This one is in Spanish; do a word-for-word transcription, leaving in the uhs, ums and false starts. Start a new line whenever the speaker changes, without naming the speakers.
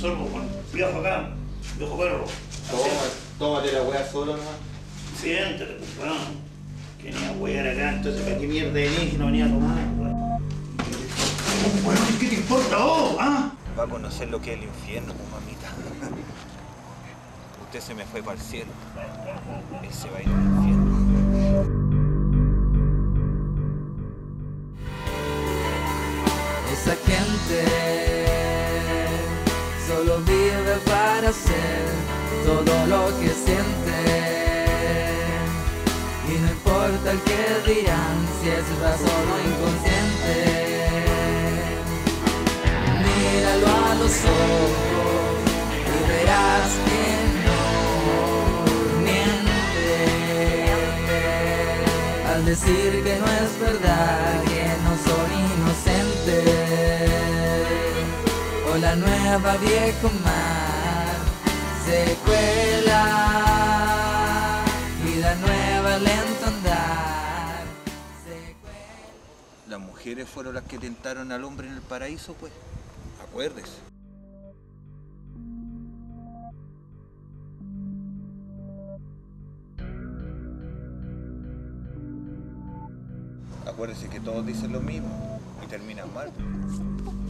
sorbo con viejo acá, viejo perro.
Toma, tómate la weá solo nomás.
Siéntate, pues, weón. Que venía a wear acá, entonces ¿para qué mierda venís que no venía a tomar, weón? Weón, ¿qué te importa vos, ah?
Va a conocer lo que es el infierno, pues, mamita. Usted se me fue para el cielo. Él se va a ir al infierno.
Esa gente solo vive para hacer todo lo que siente. Y no importa el que dirán, si es razón o inconsciente. Míralo a los ojos y verás que no miente. Al decir que no es verdad, que no son inocentes. O la nueva viejo mar se cuela y la nueva lento andar se cuela.
Las mujeres fueron las que tentaron al hombre en el paraíso, pues. Acuérdese. Acuérdese que todos dicen lo mismo y terminan mal.